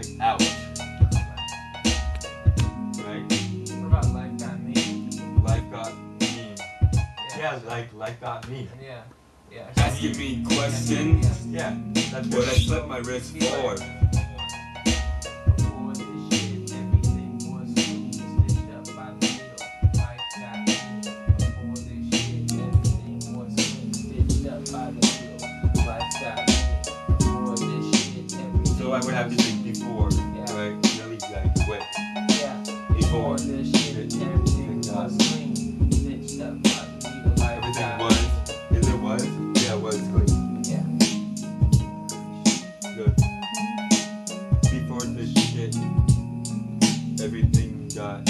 like ouch. Right? What about life got me? Life got me. Yeah, like life got me. Yeah. Yeah. Asking me questions. Yeah, that's what I slip my wrist forward. Before this shit, everything was clean, stitched up by the needle. Life got me. Before this shit, everything was clean, stitched up by the needle. Life got me. Before this shit, everything. So I would have to think before, right? Really like quick. Yeah. Before this shit, everything was clean, stitched up by the needle. Life everything got was. me. Is it was? Yeah, it was clean. Yeah. Good. Before this shit, everything got.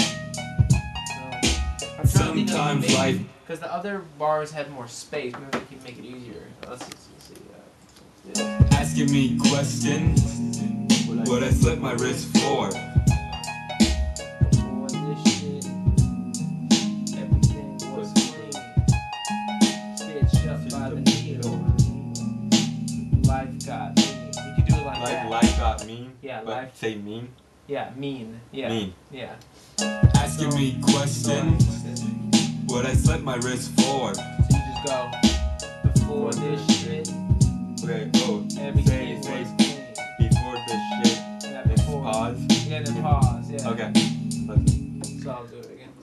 Sometimes life. Because the other bars had more space. Maybe we can make it easier. Let's see. Asking me questions. Would I slip my wrist forward? Before this shit, everything was clean, stitched up by the needle. Life got me. You can do it like that. Life got mean? Yeah, but life. Say mean? Yeah, mean. Yeah. Mean. Yeah. Asking me questions. Would I slip my wrist forward? So you just go. Before this shit, Okay, oh, everything say was clean. before this shit. Yeah, It's before. pause. Yeah, then pause. Yeah. Okay. Let's So I'll do it again.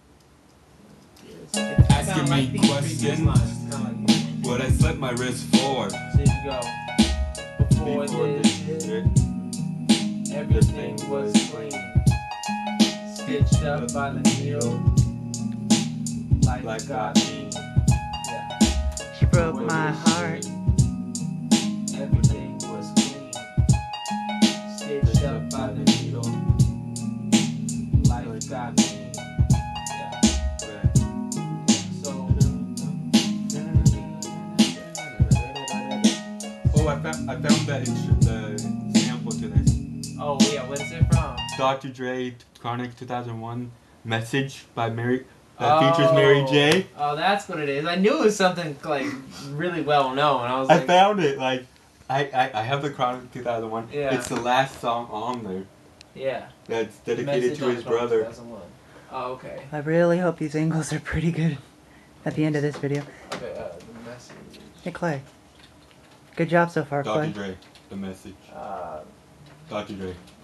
Asking me questions. Would I slip my wrist forward? So you go. Before this shit, everything was clean, stitched up by the needle. Life got me. Yeah. She broke my heart. Everything was clean, stitched up by the needle. Life got me. Yeah. So. Oh, I found the sample to this. Oh yeah, what is it from? Dr. Dre, Chronic 2001, Message by Mary. That features Mary J. Oh, that's what it is. I knew it was something like really well known. I was I like, found it. Like, I have the Chronic 2001. Yeah. It's the last song on there. yeah. That's dedicated Message to on his Chrome brother. 2001. Oh, okay. I really hope these angles are pretty good at the end of this video. Okay, the message. Hey Clay. Good job so far, Dr. Clay. Dre, the message. Uh, Dr. Dre.